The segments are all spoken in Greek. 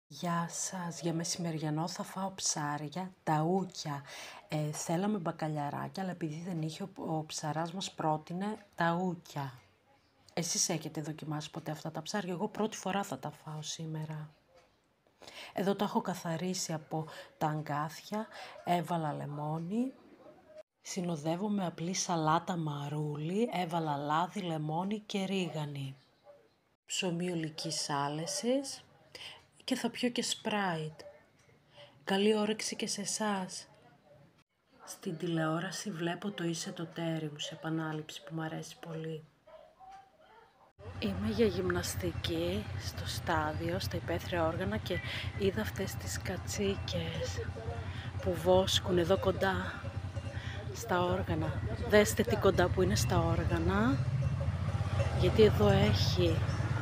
Γεια σας, για μεσημεριανό θα φάω ψάρια, ταούκια. Θέλαμε μπακαλιαράκια, αλλά επειδή δεν είχε, ο ψαράς μας πρότεινε ταούκια. Εσείς έχετε δοκιμάσει ποτέ αυτά τα ψάρια? Εγώ πρώτη φορά θα τα φάω σήμερα. Εδώ τα έχω καθαρίσει από τα αγκάθια, έβαλα λεμόνι. Συνοδεύω με απλή σαλάτα μαρούλι, έβαλα λάδι, λεμόνι και ρίγανη. Ψωμί ολικής άλεσης. Και θα πιω και σπράιτ. Καλή όρεξη και σε εσάς. Στην τηλεόραση βλέπω το «Είσαι το τέρι μου» σε επανάληψη που μου αρέσει πολύ. Είμαι για γυμναστική στο στάδιο, στα υπαίθρια όργανα και είδα αυτές τις κατσίκες που βόσκουν εδώ κοντά στα όργανα. Δέστε τι κοντά που είναι στα όργανα, γιατί εδώ έχει...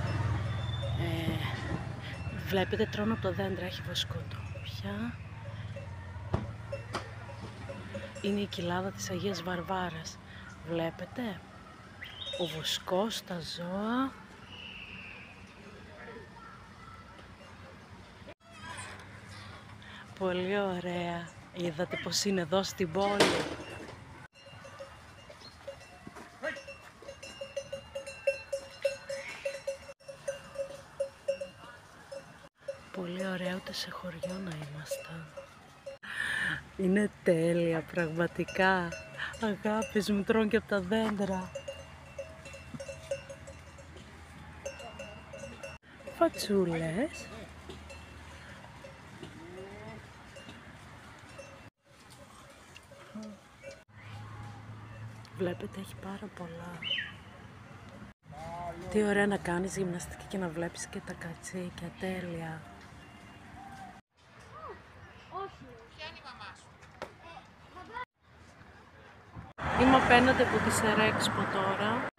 Βλέπετε, τρώνε από τα δέντρα, έχει βοσκοτόπια. Είναι η κοιλάδα της Αγίας Βαρβάρας. Βλέπετε, ο βοσκός, τα ζώα. Πολύ ωραία. Είδατε πως είναι εδώ στην πόλη. Πολύ ωραία, ούτε σε χωριό να ήμασταν. Είναι τέλεια, πραγματικά. Αγάπης μου, τρώνε και από τα δέντρα. Φατσούλες. Βλέπετε, έχει πάρα πολλά. Τι ωραία να κάνεις γυμναστική και να βλέπεις και τα κατσίκια, τέλεια. Είμαι απέναντι από τη Σερέξπο τώρα.